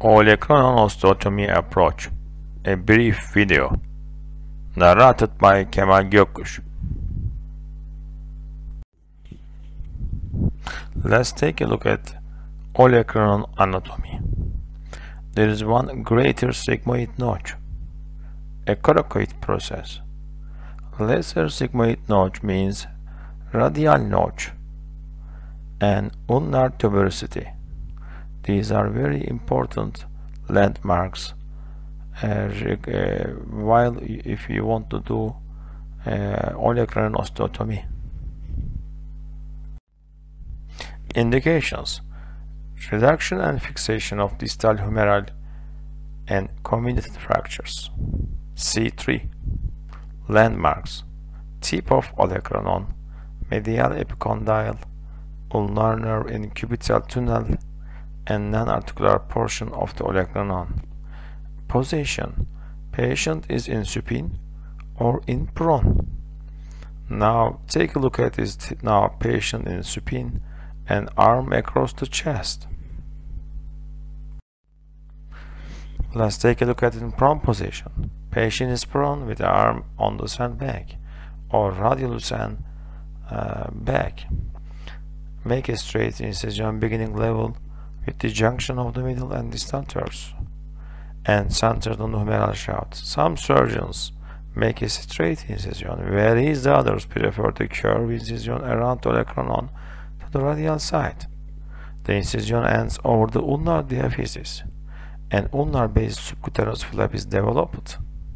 Olecranon Osteotomy Approach, a brief video, narrated by Kemal Gökkuş. Let's take a look at olecranon anatomy. There is one greater sigmoid notch, a coracoid process. Lesser sigmoid notch means radial notch and ulnar tuberosity. These are very important landmarks while if you want to do olecranon osteotomy. Indications: reduction and fixation of distal humeral and comminuted fractures. C3. Landmarks: tip of olecranon, medial epicondyle, ulnar nerve in cubital tunnel, and non-articular portion of the olecranon. Position: patient is in supine or in prone. Now take a look at this patient in supine and arm across the chest. Let's take a look at it in prone position. Patient is prone with the arm on the sandbag or radius and back. Make a straight incision beginning level with the junction of the middle and distal torso and centered on the humeral shaft. Some surgeons make a straight incision, whereas the others prefer the curved incision around the olecranon to the radial side. The incision ends over the ulnar diaphysis and ulnar base subcutaneous flap is developed.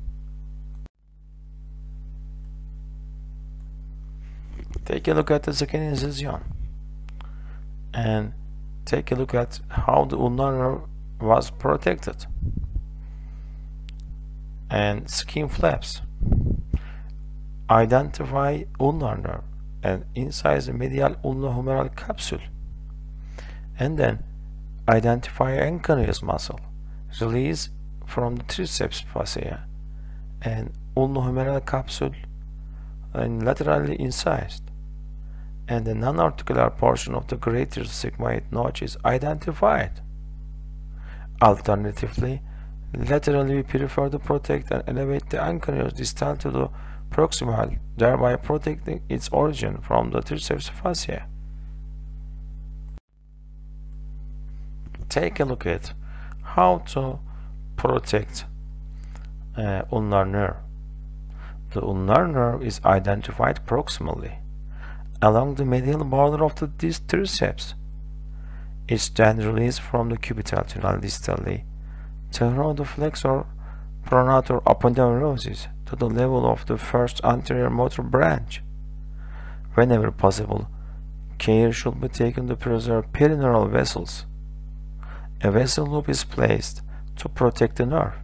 Take a look at the second incision and take a look at how the ulnar nerve was protected and skin flaps. Identify ulnar nerve and incise the medial ulnohumeral capsule, and then identify ankylosing muscle. Release from the triceps fascia and ulnohumeral capsule and laterally incised, and the non-articular portion of the greater sigmoid notch is identified. Alternatively, laterally we prefer to protect and elevate the ankylosing distal to the proximal, thereby protecting its origin from the triceps fascia. Take a look at how to protect ulnar nerve. The ulnar nerve is identified proximally along the medial border of the triceps. It's then released from the cubital tunnel distally through the flexor pronator aponeurosis to the level of the first anterior motor branch. Whenever possible, care should be taken to preserve perineural vessels. A vessel loop is placed to protect the nerve.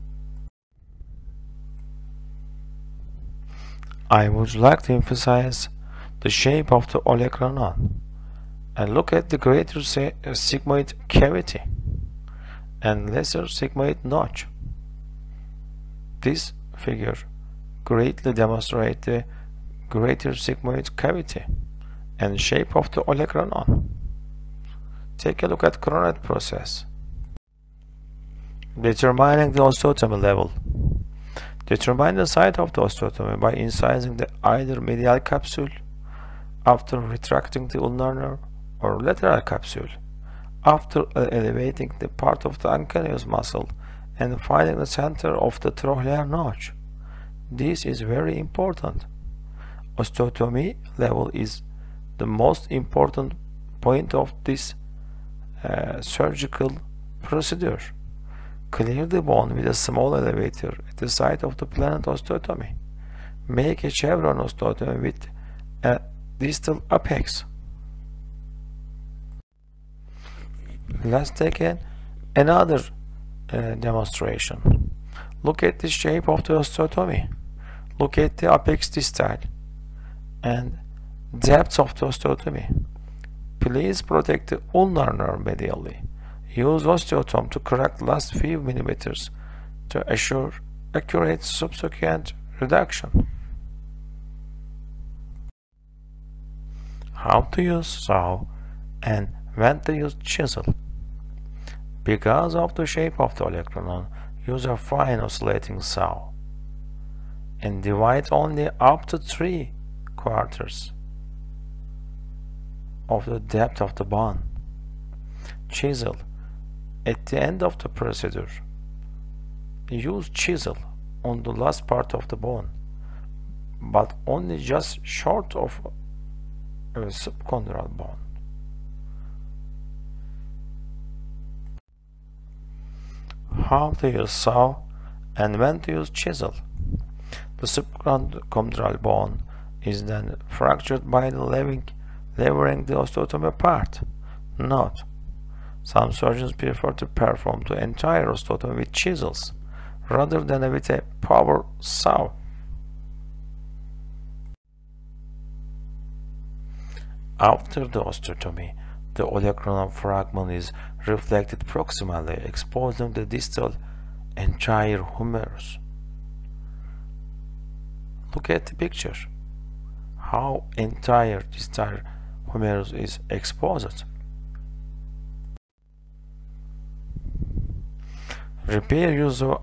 I would like to emphasize the shape of the olecranon and look at the greater sigmoid cavity and lesser sigmoid notch. This figure greatly demonstrates the greater sigmoid cavity and shape of the olecranon. Take a look at coronet process. Determining the osteotomy level. Determine the site of the osteotomy by incising the either medial capsule after retracting the ulnar nerve or lateral capsule after elevating the part of the ankylosing muscle and finding the center of the trochlear notch. This is very important. Osteotomy level is the most important point of this surgical procedure. Clear the bone with a small elevator at the site of the planned osteotomy. Make a chevron osteotomy with a distal apex. Let's take another demonstration. Look at the shape of the osteotomy. Look at the apex distal and depth of the osteotomy. Please protect the ulnar nerve medially. Use osteotome to correct last few millimeters to assure accurate subsequent reduction. How to use saw and when to use chisel. Because of the shape of the olecranon, use a fine oscillating saw and divide only up to 3/4 of the depth of the bone. Chisel. At the end of the procedure, use chisel on the last part of the bone, but only just short of a subchondral bone. How to use saw and when to use chisel. The subchondral bone is then fractured by the levering the osteotomy part. Note: some surgeons prefer to perform the entire osteotomy with chisels rather than with a power saw. After the osteotomy, the olecranon fragment is reflected proximally, exposing the distal entire humerus. Look at the picture. How entire distal humerus is exposed. Repair use of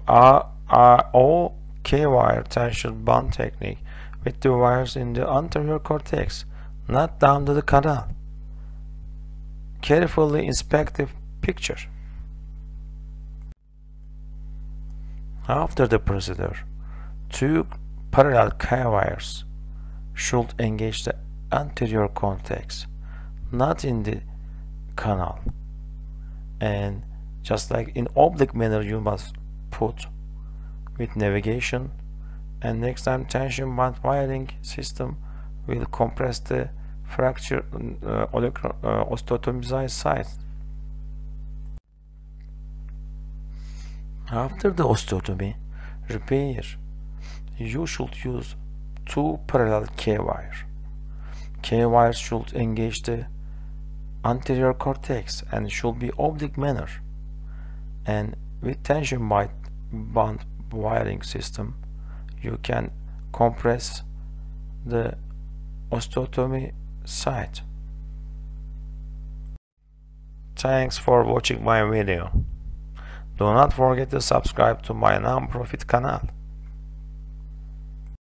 K-wire tension bond technique with the wires in the anterior cortex, not down to the canal. Carefully inspect the picture. After the procedure, 2 parallel K-wires should engage the anterior cortex, not in the canal. And just like in oblique manner, you must put with navigation, and next time tension band wiring system will compress the fracture osteotomized site. After the osteotomy repair, you should use 2 parallel K-wires. K-wires should engage the anterior cortex and should be oblique manner. And with tension band wiring system, you can compress the osteotomy site. Thanks for watching my video. Do not forget to subscribe to my non-profit channel.